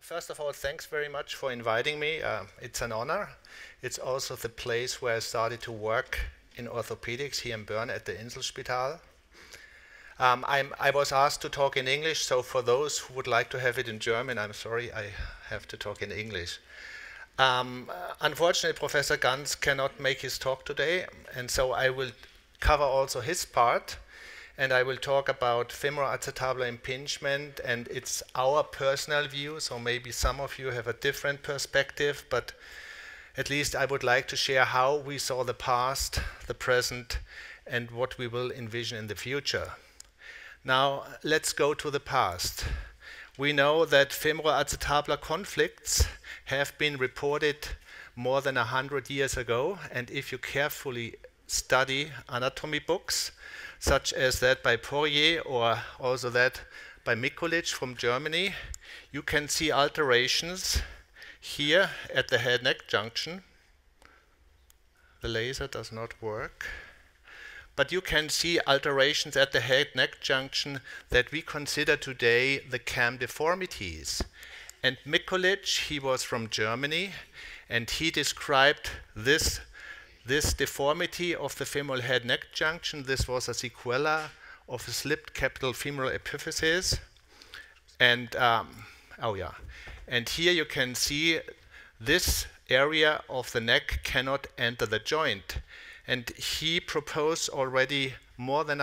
first of all, thanks very much for inviting me. It's an honor. It's also the place where I started to work in orthopedics here in Bern at the Inselspital. I was asked to talk in English, so for those who would like to have it in German, I'm sorry, I have to talk in English. Unfortunately, Professor Ganz cannot make his talk today, and so I will cover also his part. And I will talk about femoroacetabular impingement, and it's our personal view, so maybe some of you have a different perspective, but at least I would like to share how we saw the past, the present, and what we will envision in the future. Now, let's go to the past. We know that femoroacetabular conflicts have been reported more than 100 years ago, and if you carefully study anatomy books, such as that by Poirier or also that by Mikulic from Germany, you can see alterations here at the head-neck junction. The laser does not work. But you can see alterations at the head-neck junction that we consider today the CAM deformities. And Mikulic, he was from Germany, and he described this deformity of the femoral head-neck junction. This was a sequela of a slipped capital femoral epiphysis. And, and here you can see this area of the neck cannot enter the joint. And he proposed already more than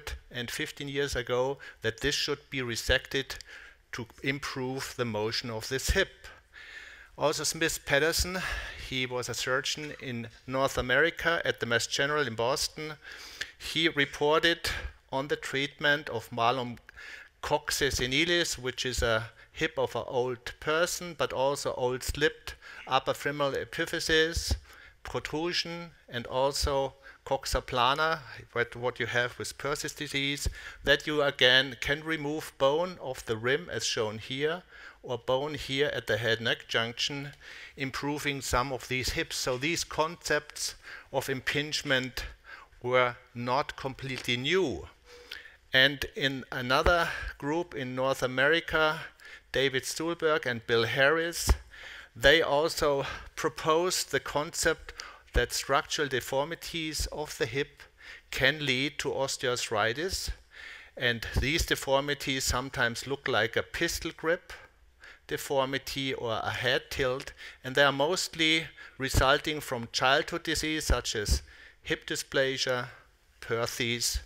115 years ago that this should be resected to improve the motion of this hip. Also, Smith Patterson, he was a surgeon in North America at the Mass General in Boston. He reported on the treatment of malum coxae senilis, which is a hip of an old person, but also old slipped upper femoral epiphysis, protrusion, and also coxa plana, what you have with Persis disease, that you again can remove bone of the rim as shown here, or bone here at the head-neck junction, improving some of these hips. So these concepts of impingement were not completely new. And in another group in North America, David Stuhlberg and Bill Harris, they also proposed the concept that structural deformities of the hip can lead to osteoarthritis. And these deformities sometimes look like a pistol grip deformity or a head tilt, and they are mostly resulting from childhood disease such as hip dysplasia, Perthes,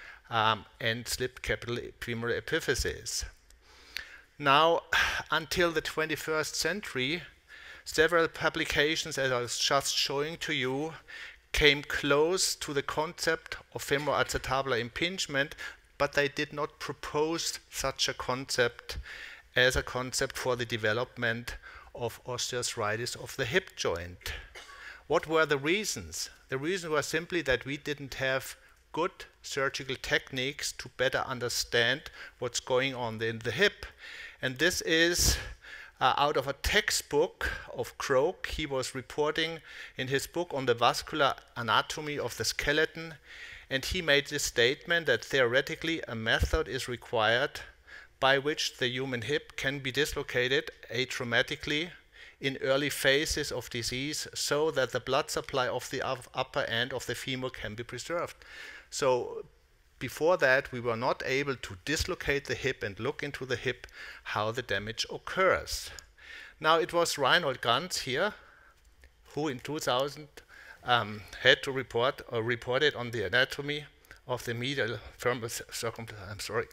and slipped capital femoral epiphysis. Now, until the 21st century, several publications, as I was just showing to you, came close to the concept of femoroacetabular impingement, but they did not propose such a concept as a concept for the development of osteoarthritis of the hip joint. What were the reasons? The reason was simply that we didn't have good surgical techniques to better understand what's going on in the hip. And this is out of a textbook of Croak. He was reporting in his book on the vascular anatomy of the skeleton, and he made this statement that theoretically a method is required by which the human hip can be dislocated atraumatically in early phases of disease so that the blood supply of the upper end of the femur can be preserved. So before that, we were not able to dislocate the hip and look into the hip how the damage occurs. Now, it was Reinhold Ganz here who in 2000 had to report or reported on the anatomy of the medial femoral circumflex. I'm sorry.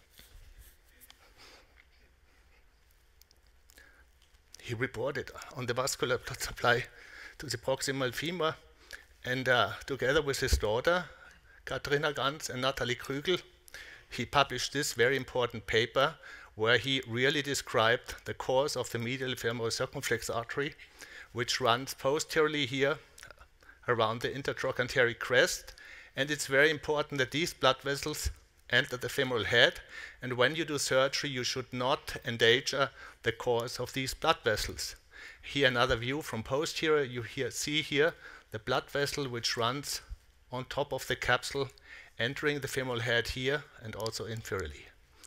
He reported on the vascular blood supply to the proximal femur, and together with his daughter, Katrina Ganz and Natalie Krügel, he published this very important paper where he really described the course of the medial femoral circumflex artery, which runs posteriorly here around the intertrochanteric crest. And it's very important that these blood vessels enter the femoral head, and when you do surgery, you should not endanger the course of these blood vessels. Here another view from posterior. You see here the blood vessel which runs on top of the capsule, entering the femoral head here and also inferiorly.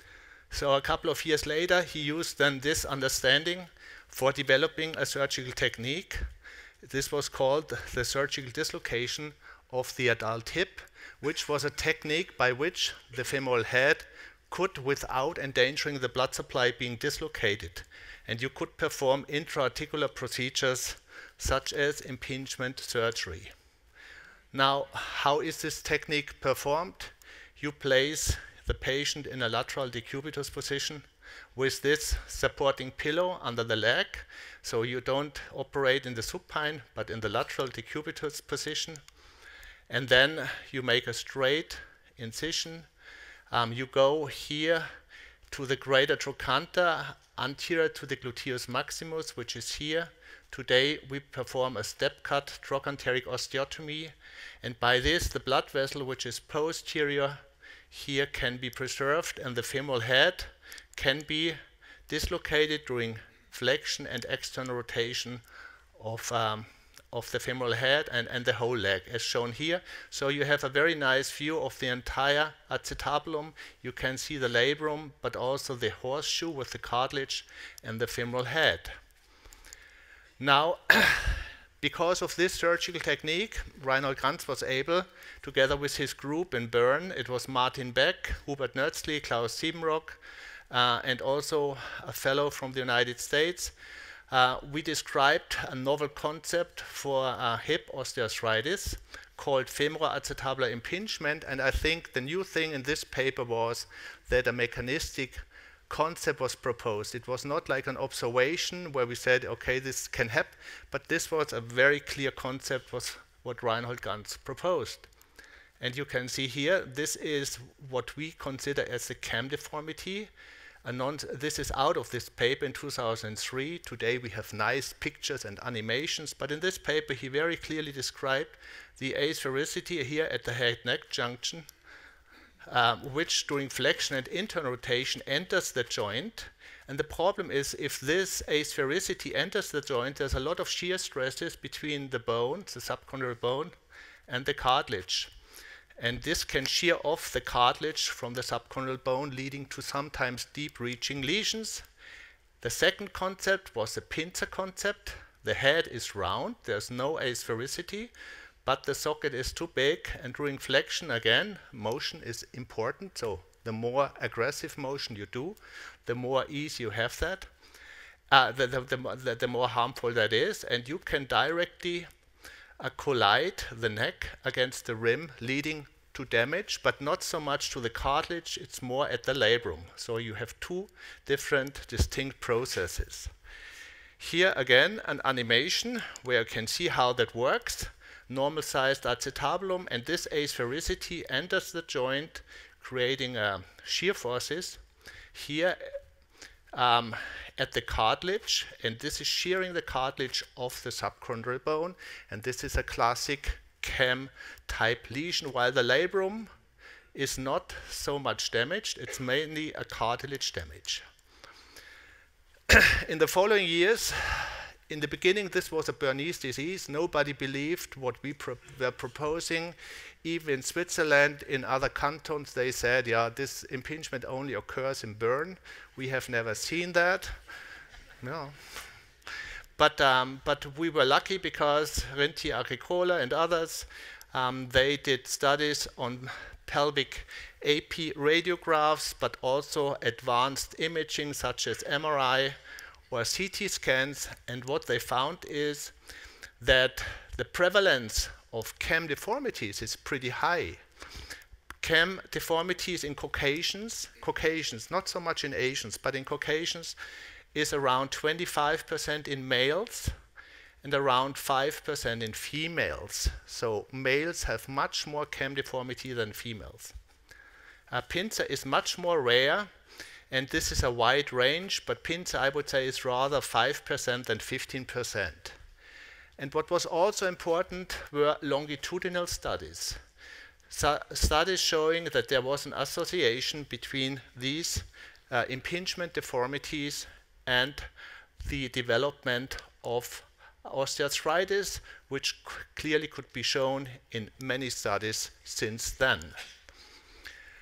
So a couple of years later, he used then this understanding for developing a surgical technique. This was called the surgical dislocation of the adult hip, which was a technique by which the femoral head could, without endangering the blood supply, being dislocated. And you could perform intra-articular procedures such as impingement surgery. Now, how is this technique performed? You place the patient in a lateral decubitus position with this supporting pillow under the leg. So you don't operate in the supine, but in the lateral decubitus position. And then you make a straight incision. You go here to the greater trochanter, anterior to the gluteus maximus, which is here. Today we perform a step-cut trochanteric osteotomy, and by this the blood vessel, which is posterior here, can be preserved, and the femoral head can be dislocated during flexion and external rotation of the femoral head and the whole leg, as shown here. So you have a very nice view of the entire acetabulum. You can see the labrum, but also the horseshoe with the cartilage and the femoral head. Now, because of this surgical technique, Reinhold Kranz was able, together with his group in Bern, it was Martin Beck, Hubert Nötzli, Klaus Siebenrock, and also a fellow from the United States, we described a novel concept for hip osteoarthritis called femoroacetabular impingement, and I think the new thing in this paper was that a mechanistic concept was proposed. It was not like an observation where we said, okay, this can happen, but this was a very clear concept, was what Reinhold Kranz proposed. And you can see here, this is what we consider as the CAM deformity. This is out of this paper in 2003. Today we have nice pictures and animations, but in this paper he very clearly described the asphericity here at the head-neck junction, which during flexion and internal rotation enters the joint. And the problem is, if this asphericity enters the joint, there's a lot of shear stresses between the bone, the subchondral bone, and the cartilage. And this can shear off the cartilage from the subchondral bone, leading to sometimes deep-reaching lesions. The second concept was the pincer concept. The head is round, there's no asphericity, but the socket is too big, and during flexion, again, motion is important. So the more aggressive motion you do, the more ease you have that, the more harmful that is, and you can directly collide the neck against the rim, leading to damage, but not so much to the cartilage, it's more at the labrum. So you have two different distinct processes. Here again, an animation where you can see how that works. Normal-sized acetabulum, and this asphericity enters the joint, creating shear forces here at the cartilage, and this is shearing the cartilage of the subchondral bone, and this is a classic CAM type lesion, while the labrum is not so much damaged, it's mainly a cartilage damage. In the following years, in the beginning, this was a Bernese disease. Nobody believed what we were proposing. Even in Switzerland, in other cantons, they said, yeah, this impingement only occurs in Bern. We have never seen that. No. But we were lucky because Rentier Agricola and others, they did studies on pelvic AP radiographs, but also advanced imaging such as MRI or CT scans, and what they found is that the prevalence of CAM deformities is pretty high. CAM deformities in Caucasians, not so much in Asians, but in Caucasians, is around 25% in males and around 5% in females. So males have much more CAM deformity than females. Pincer is much more rare, and this is a wide range, but pincer, I would say, is rather 5% than 15%. And what was also important were longitudinal studies. Studies showing that there was an association between these impingement deformities and the development of osteoarthritis, which clearly could be shown in many studies since then.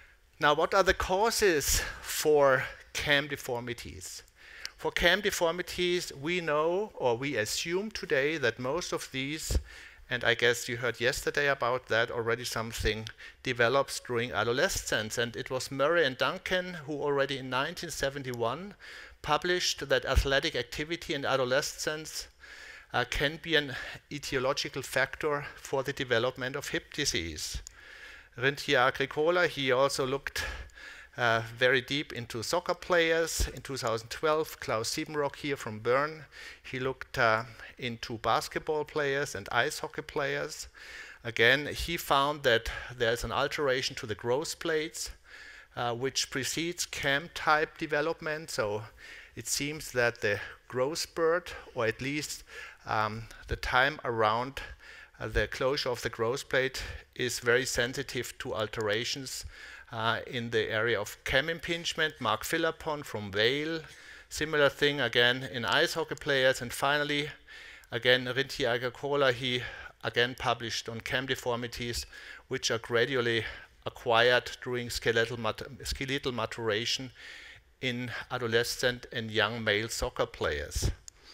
Now, what are the causes for CAM deformities? For CAM deformities, we know, or we assume today, that most of these, and I guess you heard yesterday about that already, something develops during adolescence. And it was Murray and Duncan who already in 1971 published that athletic activity in adolescence can be an etiological factor for the development of hip disease. Rentier Agricola, he also looked very deep into soccer players. In 2012, Klaus Siebenrock here from Bern, he looked into basketball players and ice hockey players. Again, he found that there's an alteration to the growth plates, which precedes CAM-type development. So it seems that the growth spurt, or at least the time around the closure of the growth plate, is very sensitive to alterations in the area of CAM impingement. Mark Philippon from Vail, similar thing again in ice hockey players. And finally, again, Rentier Agricola, he again published on CAM deformities, which are gradually acquired during skeletal maturation in adolescent and young male soccer players.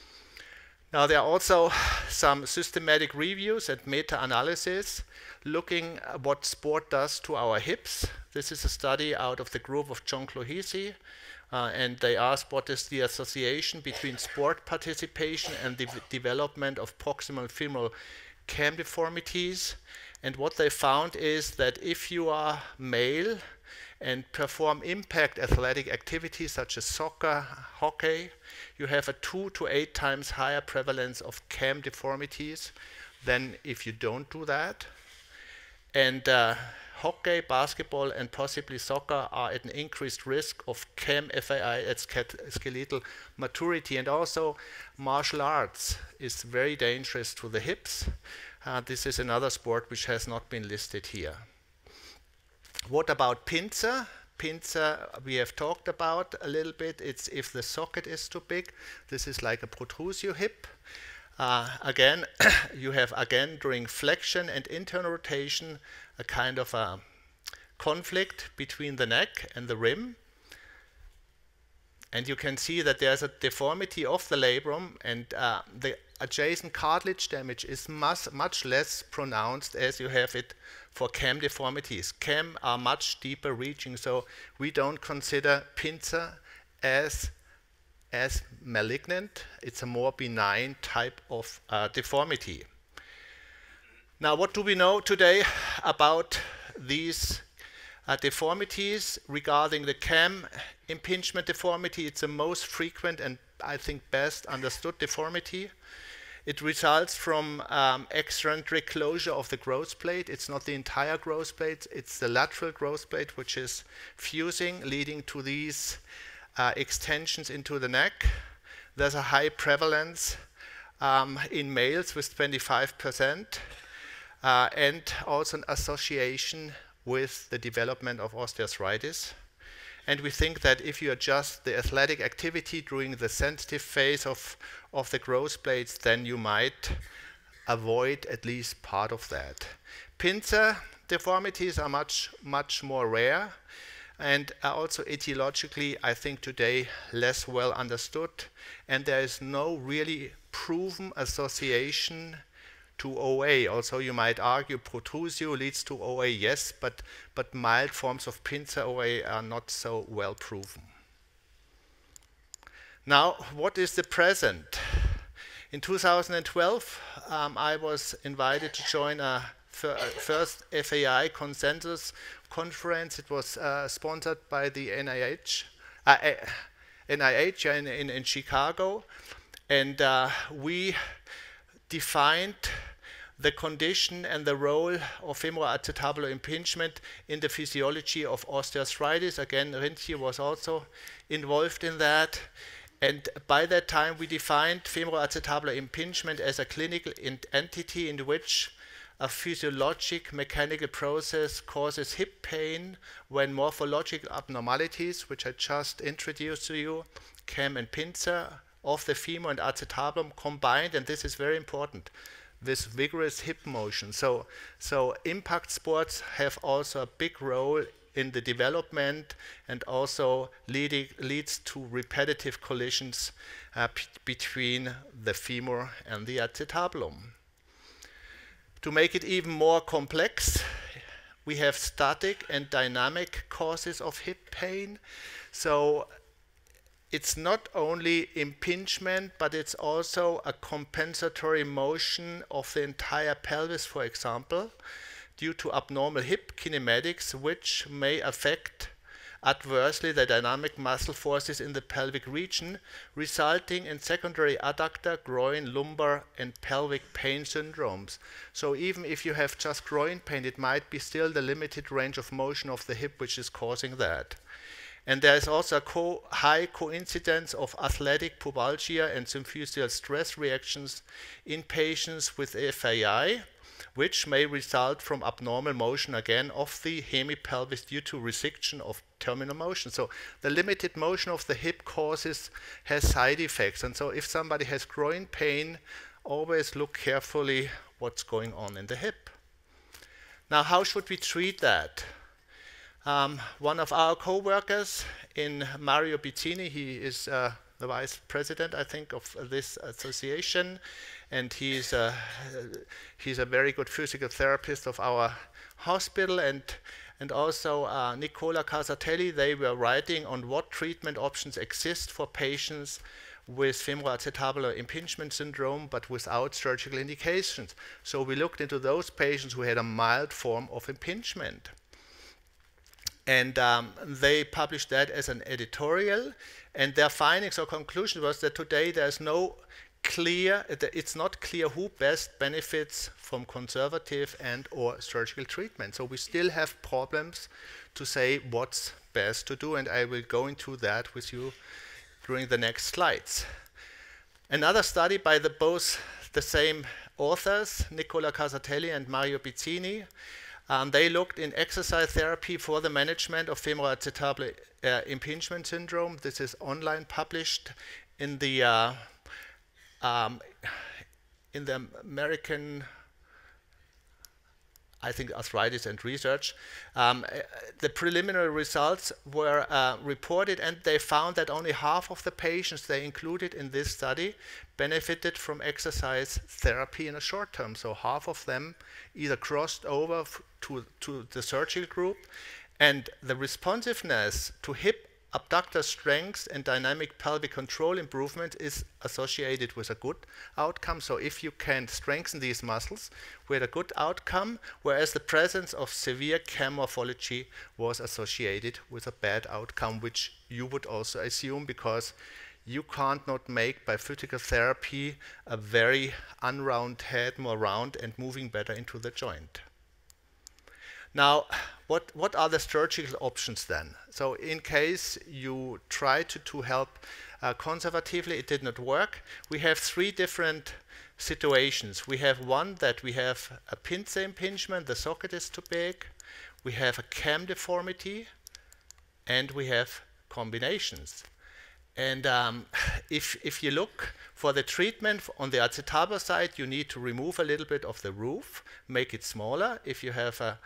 Now, there are also some systematic reviews and meta-analysis looking at what sport does to our hips. This is a study out of the group of John Clohesi, and they asked what is the association between sport participation and the development of proximal femoral CAM deformities. And what they found is that if you are male and perform impact athletic activities such as soccer, hockey, you have a 2 to 8 times higher prevalence of CAM deformities than if you don't do that. And hockey, basketball, and possibly soccer are at an increased risk of CAM FAI at skeletal maturity. And also martial arts is very dangerous to the hips. This is another sport which has not been listed here. What about pincer? Pincer we have talked about a little bit. It's if the socket is too big. This is like a protrusio hip. Again, you have again during flexion and internal rotation a kind of a conflict between the neck and the rim. And you can see that there's a deformity of the labrum, and the adjacent cartilage damage is much less pronounced as you have it for CAM deformities. CAM are much deeper reaching, so we don't consider pincer as malignant. It's a more benign type of deformity. Now, what do we know today about these deformities regarding the CAM impingement deformity? It's the most frequent and I think best understood deformity. It results from excentric closure of the growth plate. It's not the entire growth plate, it's the lateral growth plate which is fusing, leading to these extensions into the neck. There's a high prevalence in males with 25%, and also an association with the development of osteoarthritis. And we think that if you adjust the athletic activity during the sensitive phase of the growth plates, then you might avoid at least part of that. Pincer deformities are much more rare, and are also etiologically, I think today, less well understood. And there is no really proven association to OA. Also, you might argue protrusio leads to OA, yes, but mild forms of pincer OA are not so well proven. Now, what is the present? In 2012, I was invited to join a first FAI consensus conference. It was sponsored by the NIH in Chicago, and we defined the condition and the role of femoroacetabular impingement in the physiology of osteoarthritis. Again, Rentier was also involved in that. And by that time, we defined femoroacetabular impingement as a clinical entity in which a physiologic mechanical process causes hip pain when morphological abnormalities, which I just introduced to you, CAM and pincer, of the femur and acetabulum combined, and this is very important, with vigorous hip motion. So impact sports have also a big role in the development and also leads to repetitive collisions between the femur and the acetabulum. To make it even more complex, we have static and dynamic causes of hip pain. So it's not only impingement, but it's also a compensatory motion of the entire pelvis, for example, due to abnormal hip kinematics, which may affect adversely the dynamic muscle forces in the pelvic region, resulting in secondary adductor, groin, lumbar, and pelvic pain syndromes. So even if you have just groin pain, it might be still the limited range of motion of the hip which is causing that. And there is also a high coincidence of athletic pubalgia and symphysial stress reactions in patients with FAI, which may result from abnormal motion again of the hemipelvis due to resection of terminal motion. So the limited motion of the hip has side effects. And so if somebody has groin pain, always look carefully what's going on in the hip. Now, how should we treat that? One of our co-workers in Mario Pizzini, he is the vice president, I think, of this association, and he's a very good physical therapist of our hospital, and also Nicola Casatelli. They were writing on what treatment options exist for patients with femoroacetabular impingement syndrome, but without surgical indications. So we looked into those patients who had a mild form of impingement. And they published that as an editorial, and their findings or conclusion was that today there's no clear, it's not clear who best benefits from conservative and or surgical treatment. So we still have problems to say what's best to do, and I will go into that with you during the next slides. Another study by both the same authors, Nicola Casatelli and Mario Pizzini, they looked in exercise therapy for the management of femoroacetabular impingement syndrome. This is online published in the American, I think, Arthritis and Research. The preliminary results were reported, and they found that only half of the patients they included in this study benefited from exercise therapy in a short term. So half of them either crossed over to the surgical group, and the responsiveness to hip abductor strength and dynamic pelvic control improvement is associated with a good outcome. So if you can strengthen these muscles, we had a good outcome, whereas the presence of severe cam morphology was associated with a bad outcome, which you would also assume, because you can't not make by physical therapy a very unround head more round and moving better into the joint. Now, what are the surgical options then? So in case you try to help conservatively, it did not work, we have three different situations. We have one that we have a pince impingement, the socket is too big, we have a cam deformity, and we have combinations. And if you look for the treatment on the acetabular side, you need to remove a little bit of the roof, make it smaller. If you have a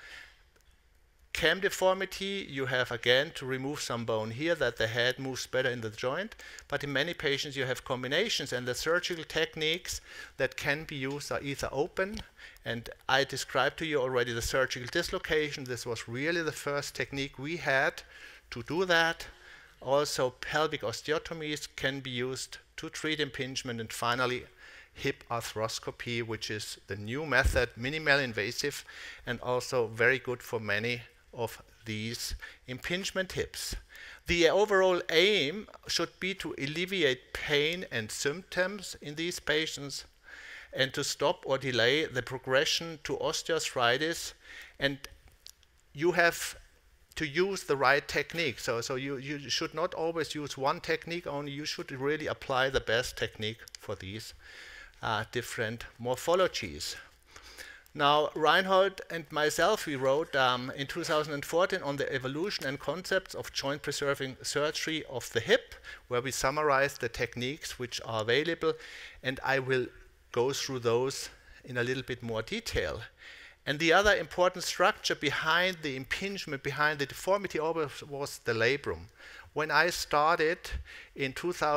cam deformity, you have again to remove some bone here that the head moves better in the joint. But in many patients you have combinations, and the surgical techniques that can be used are either open, and I described to you already the surgical dislocation. This was really the first technique we had to do that. Also, pelvic osteotomies can be used to treat impingement, and finally hip arthroscopy, which is the new method, minimal invasive, and also very good for many of these impingement hips. The overall aim should be to alleviate pain and symptoms in these patients and to stop or delay the progression to osteoarthritis, and you have to use the right technique. So you should not always use one technique only, you should really apply the best technique for these different morphologies. Now, Reinhold and myself, we wrote in 2014 on the evolution and concepts of joint preserving surgery of the hip, where we summarized the techniques which are available, and I will go through those in a little bit more detail. And the other important structure behind the impingement, behind the deformity always was the labrum. When I started in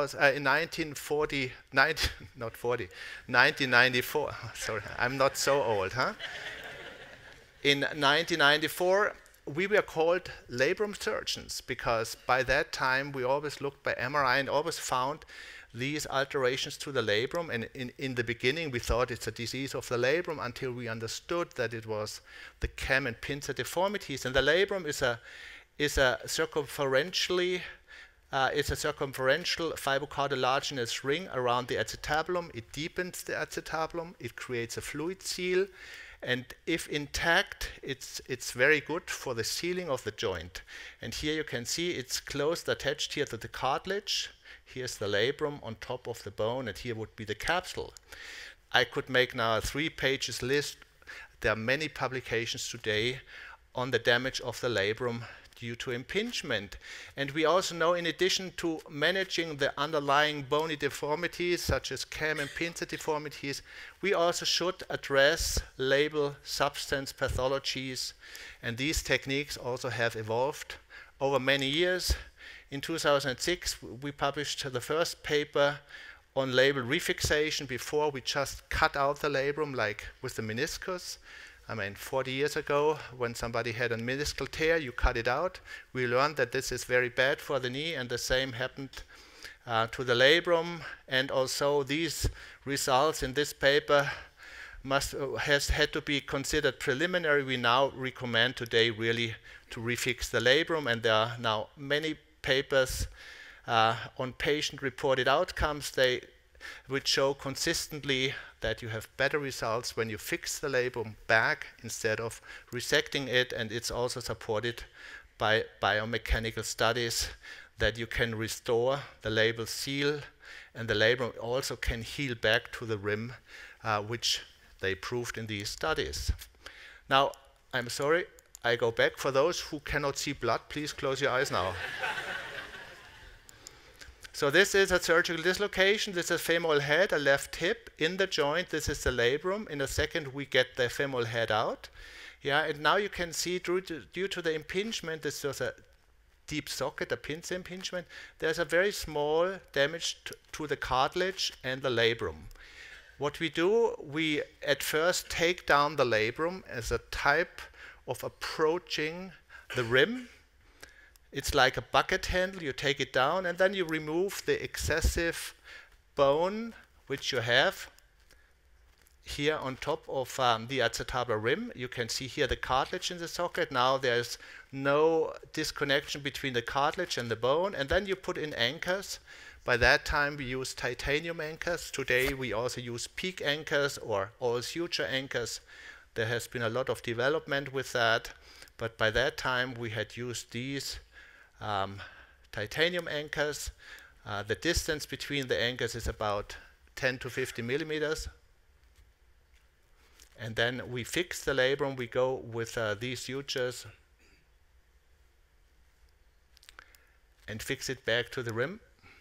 1994, sorry, I'm not so old, huh? In 1994, we were called labrum surgeons because by that time we always looked by MRI and always found these alterations to the labrum. And in the beginning, we thought it's a disease of the labrum until we understood that it was the cam and pincer deformities. And the labrum is a circumferential fibrocartilaginous ring around the acetabulum. It deepens the acetabulum. It creates a fluid seal. And if intact, it's very good for the sealing of the joint. And here you can see it's closed, attached here to the cartilage. Here's the labrum on top of the bone, and here would be the capsule. I could make now a 3-page list. There are many publications today on the damage of the labrum due to impingement. And we also know, in addition to managing the underlying bony deformities, such as cam and pincer deformities, we also should address labral substance pathologies. And these techniques also have evolved over many years. In 2006, we published the first paper on labral refixation. Before, we just cut out the labrum, like with the meniscus. I mean, 40 years ago, when somebody had a meniscal tear, you cut it out. We learned that this is very bad for the knee, and the same happened to the labrum. And also, these results in this paper has had to be considered preliminary. We now recommend today really to refix the labrum, and there are now many papers on patient-reported outcomes which show consistently that you have better results when you fix the labrum back instead of resecting it, and it's also supported by biomechanical studies that you can restore the labral seal, and the labrum also can heal back to the rim, which they proved in these studies. Now, I'm sorry, I go back. For those who cannot see blood, please close your eyes now. So this is a surgical dislocation. This is femoral head, a left hip in the joint. This is the labrum. In a second, we get the femoral head out. Yeah, and now you can see due to the impingement, this was a deep socket, a pincer impingement. There's a very small damage to the cartilage and the labrum. What we do, we at first take down the labrum as a type of approaching the rim. It's like a bucket handle. You take it down, and then you remove the excessive bone which you have here on top of the acetabular rim. You can see here the cartilage in the socket. Now there's no disconnection between the cartilage and the bone, and then you put in anchors. By that time, we use titanium anchors. Today, we also use PEEK anchors or all suture anchors. There has been a lot of development with that, but by that time, we had used these titanium anchors. The distance between the anchors is about 10 to 50 millimeters. And then we fix the labrum. We go with these sutures and fix it back to the rim.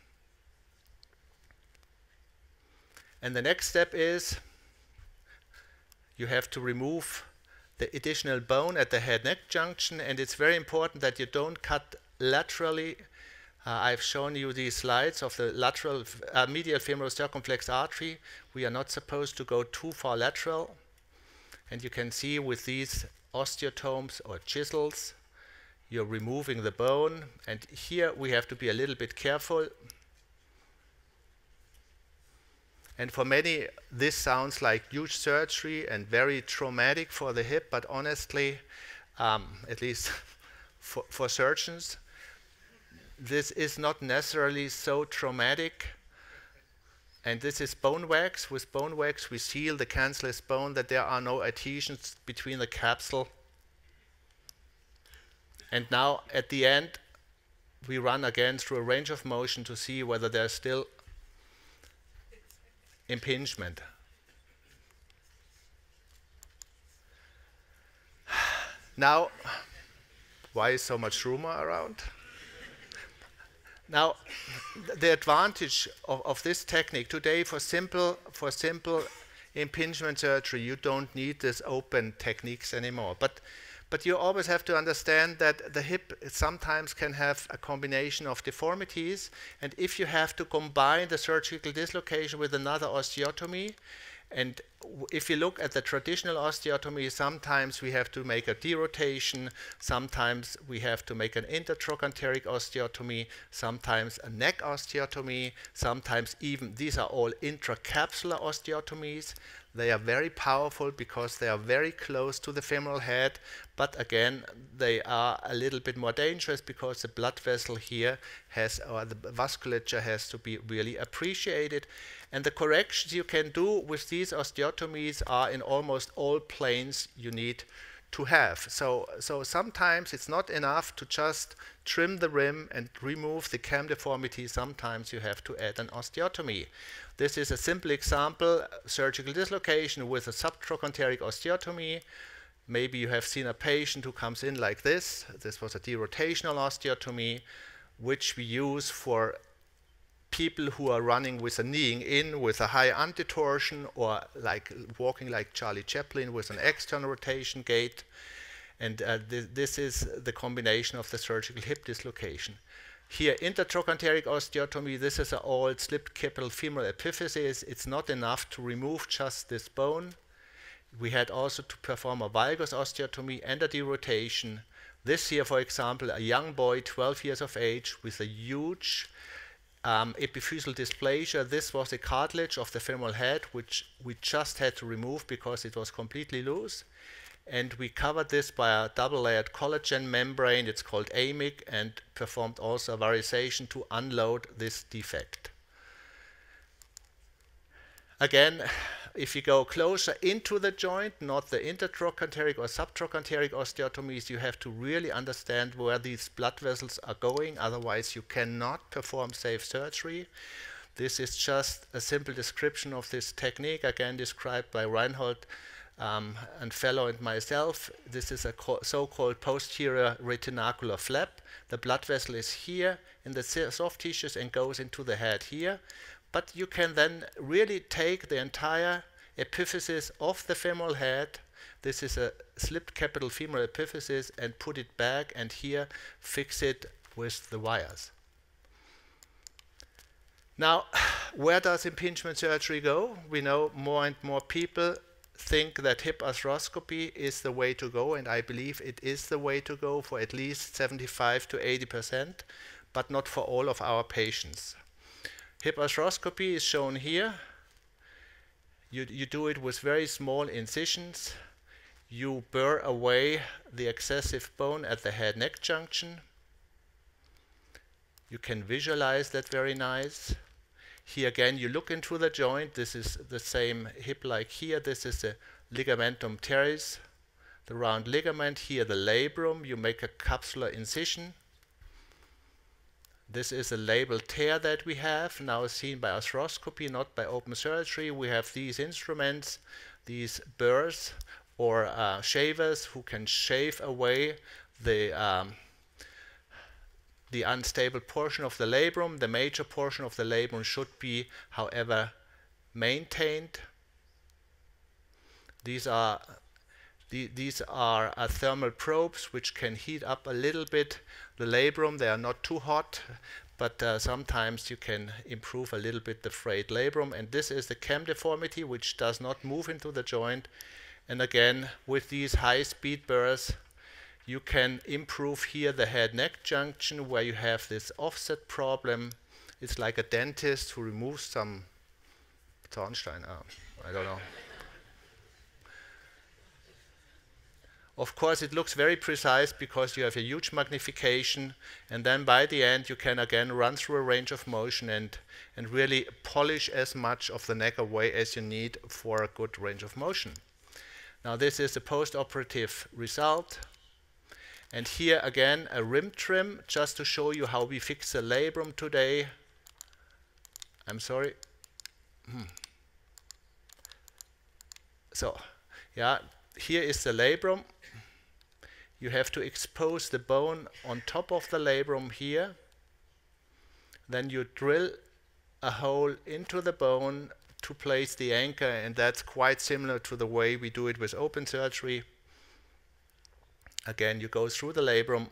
And the next step is you have to remove the additional bone at the head-neck junction, and it's very important that you don't cut laterally. I've shown you these slides of the lateral medial femoral circumflex artery. We are not supposed to go too far lateral. And you can see with these osteotomes or chisels, you're removing the bone. And here we have to be a little bit careful. And for many, this sounds like huge surgery and very traumatic for the hip, but honestly, at least for surgeons, this is not necessarily so traumatic. And this is bone wax. With bone wax, we seal the cancellous bone, that there are no adhesions between the capsule. And now, at the end, we run again through a range of motion to see whether there's still impingement. Now, why is so much rumor around? Now, the advantage of this technique today for simple impingement surgery, you don't need this open techniques anymore. But you always have to understand that the hip sometimes can have a combination of deformities, and if you have to combine the surgical dislocation with another osteotomy, and if you look at the traditional osteotomy, sometimes we have to make a derotation, sometimes we have to make an intertrochanteric osteotomy, sometimes a neck osteotomy, sometimes even, these are all intracapsular osteotomies. They are very powerful because they are very close to the femoral head, but again, they are a little bit more dangerous because the blood vessel here has, or the vasculature has to be really appreciated. And the corrections you can do with these osteotomies are in almost all planes you need to have. So sometimes it's not enough to just trim the rim and remove the cam deformity. Sometimes you have to add an osteotomy. This is a simple example, surgical dislocation with a subtrochanteric osteotomy. Maybe you have seen a patient who comes in like this. This was a derotational osteotomy, which we use for people who are running with a kneeing in with a high antitorsion, or like walking like Charlie Chaplin with an external rotation gait. And this is the combination of the surgical hip dislocation. Here, intertrochanteric osteotomy, this is an old slipped capital femoral epiphysis. It's not enough to remove just this bone. We had also to perform a valgus osteotomy and a derotation. This here, for example, a young boy, 12 years of age, with a huge epiphyseal dysplasia. This was a cartilage of the femoral head, which we just had to remove because it was completely loose. And we covered this by a double-layered collagen membrane, it's called AMIC, and performed also a varisation to unload this defect. Again, if you go closer into the joint, not the intertrochanteric or subtrochanteric osteotomies, you have to really understand where these blood vessels are going, otherwise you cannot perform safe surgery. This is just a simple description of this technique, again described by Reinhold and Fellow and myself. This is a so-called posterior retinacular flap. The blood vessel is here in the soft tissues and goes into the head here. But you can then really take the entire epiphysis of the femoral head. This is a slipped capital femoral epiphysis, and put it back and here fix it with the wires. Now, where does impingement surgery go? We know more and more people think that hip arthroscopy is the way to go, and I believe it is the way to go for at least 75 to 80%, but not for all of our patients. Hip arthroscopy is shown here. You do it with very small incisions. You burr away the excessive bone at the head-neck junction. You can visualize that very nice. Here again, you look into the joint. This is the same hip like here. This is the ligamentum teres, the round ligament. Here the labrum. You make a capsular incision. This is a labral tear that we have, now seen by arthroscopy, not by open surgery. We have these instruments, these burrs or shavers who can shave away the unstable portion of the labrum. The major portion of the labrum should be, however, maintained. These are thermal probes which can heat up a little bit the labrum. They are not too hot, but sometimes you can improve a little bit the frayed labrum. And this is the cam deformity, which does not move into the joint. And again, with these high-speed burrs, you can improve here the head-neck junction where you have this offset problem. It's like a dentist who removes some Zahnstein. I don't know. Of course, it looks very precise because you have a huge magnification, and then by the end you can again run through a range of motion and really polish as much of the neck away as you need for a good range of motion. Now this is the post-operative result. And here again a rim trim just to show you how we fix the labrum today. I'm sorry. So, yeah, here is the labrum. You have to expose the bone on top of the labrum here. Then you drill a hole into the bone to place the anchor, and that's quite similar to the way we do it with open surgery. Again, you go through the labrum,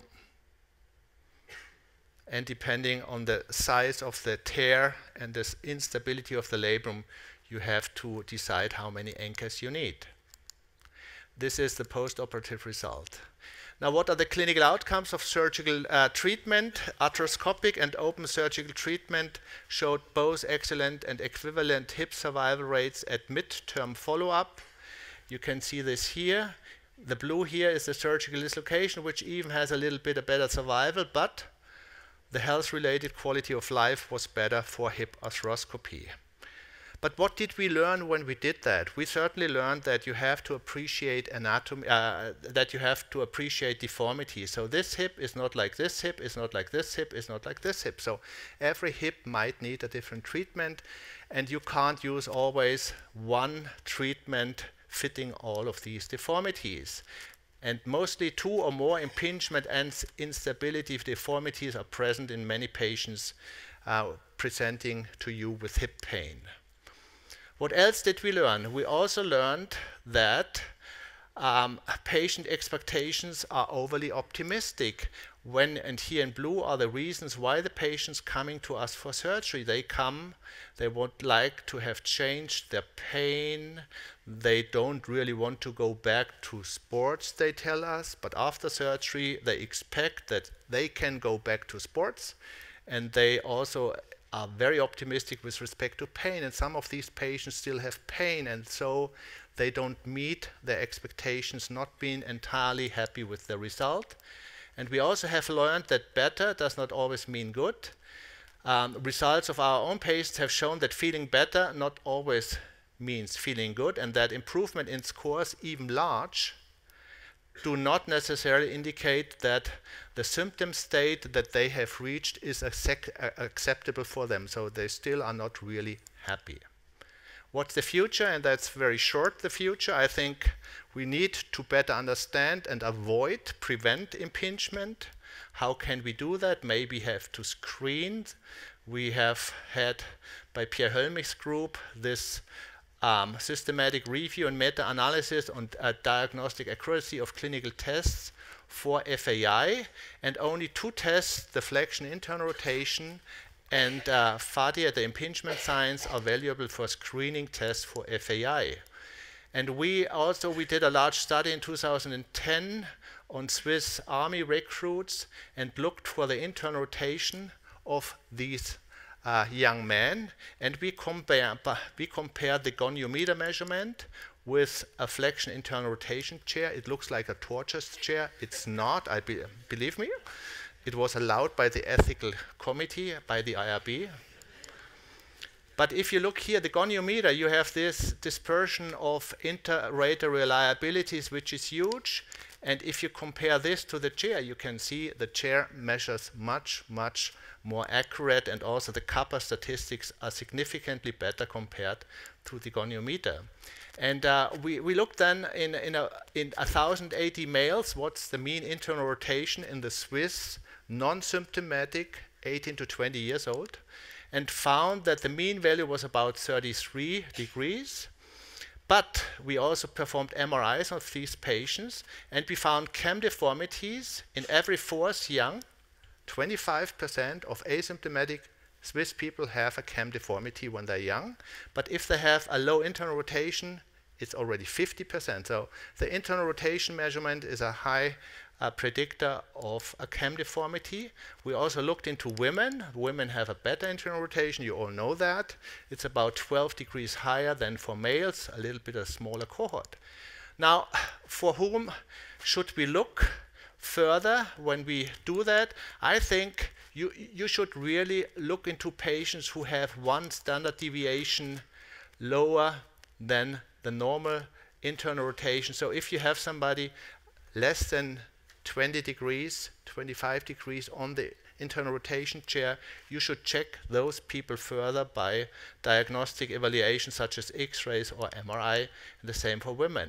and depending on the size of the tear and the instability of the labrum, you have to decide how many anchors you need. This is the post-operative result. Now, what are the clinical outcomes of surgical treatment? Arthroscopic and open surgical treatment showed both excellent and equivalent hip survival rates at mid-term follow-up. You can see this here. The blue here is the surgical dislocation, which even has a little bit of better survival, but the health-related quality of life was better for hip arthroscopy. But what did we learn when we did that? We certainly learned that you have to appreciate anatomy, that you have to appreciate deformity. So this hip is not like this hip, is not like this hip, is not like this hip. So every hip might need a different treatment, and you can't use always one treatment fitting all of these deformities. And mostly 2 or more impingement and instability deformities are present in many patients presenting to you with hip pain. What else did we learn? We also learned that patient expectations are overly optimistic. And here in blue are the reasons why the patients coming to us for surgery. They would like to have changed their pain. They don't really want to go back to sports, they tell us, but after surgery they expect that they can go back to sports, and they also are very optimistic with respect to pain, and some of these patients still have pain, and so they don't meet their expectations, not being entirely happy with the result. And we also have learned that better does not always mean good. Results of our own patients have shown that feeling better not always means feeling good, and that improvement in scores, even large, do not necessarily indicate that the symptom state that they have reached is acceptable for them. So they still are not really happy. What's the future? And that's very short, the future. I think we need to better understand and prevent impingement. How can we do that? Maybe have to screen. We have had, by Pierre Höllmich's group, this systematic review and meta-analysis on diagnostic accuracy of clinical tests for FAI, and only 2 tests, the flexion internal rotation and FADIA, the impingement signs, are valuable for screening tests for FAI. And we did a large study in 2010 on Swiss Army recruits and looked for the internal rotation of these young men, and we compared the goniometer measurement with a flexion internal rotation chair. It looks like a torture chair. It's not, believe me. It was allowed by the ethical committee, by the IRB. But if you look here, the goniometer, you have this dispersion of inter-rater reliabilities, which is huge. And if you compare this to the chair, you can see the chair measures much, much more accurate, and also the kappa statistics are significantly better compared to the goniometer. And we looked then in 1,080 males, what's the mean internal rotation in the Swiss non-symptomatic 18 to 20 years old, and found that the mean value was about 33 degrees. But we also performed MRIs of these patients, and we found cam deformities in every 4th young. 25% of asymptomatic Swiss people have a cam deformity when they're young, but if they have a low internal rotation, it's already 50%. So the internal rotation measurement is a high predictor of a cam deformity. We also looked into women. Women have a better internal rotation, you all know that. It's about 12 degrees higher than for males, a little bit a smaller cohort. Now, for whom should we look further when we do that? I think you should really look into patients who have one standard deviation lower than the normal internal rotation. So if you have somebody less than 20 degrees, 25 degrees on the internal rotation chair, you should check those people further by diagnostic evaluation such as X-rays or MRI, and the same for women.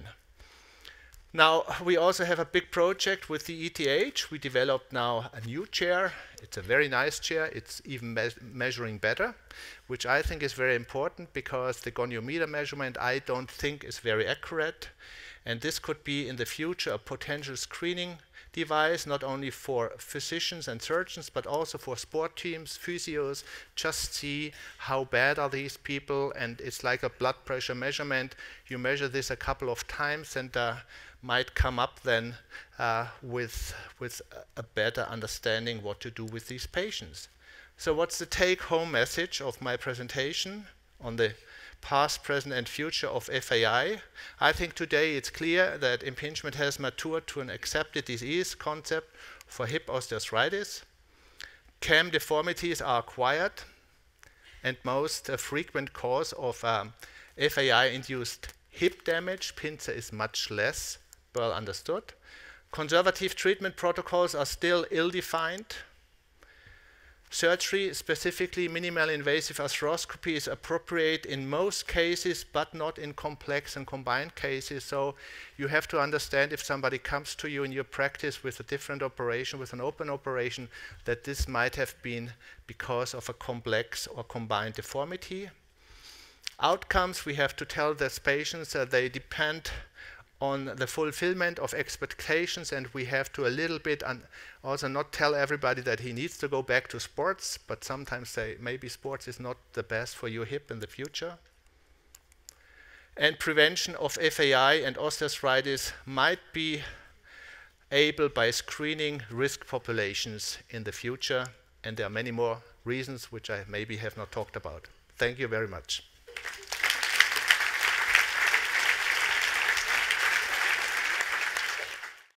Now, we also have a big project with the ETH. We developed now a new chair. It's a very nice chair. It's even measuring better. which I think is very important because the goniometer measurement I don't think is very accurate. And this could be in the future a potential screening device, not only for physicians and surgeons, but also for sport teams, physios, just see how bad are these people. And it's like a blood pressure measurement. You measure this a couple of times and might come up then with a better understanding what to do with these patients. So what's the take-home message of my presentation on the past, present, and future of FAI? I think today it's clear that impingement has matured to an accepted disease concept for hip osteoarthritis. CAM deformities are acquired, and most frequent cause of FAI-induced hip damage. Pincer is much less well understood. Conservative treatment protocols are still ill-defined. Surgery, specifically minimally invasive arthroscopy, is appropriate in most cases, but not in complex and combined cases. So you have to understand, if somebody comes to you in your practice with a different operation, with an open operation, that this might have been because of a complex or combined deformity. Outcomes, we have to tell these patients that they depend on the fulfillment of expectations, and we have to a little bit also not tell everybody that he needs to go back to sports, but sometimes say maybe sports is not the best for your hip in the future. And prevention of FAI and osteoarthritis might be able by screening risk populations in the future, and there are many more reasons which I maybe have not talked about. Thank you very much.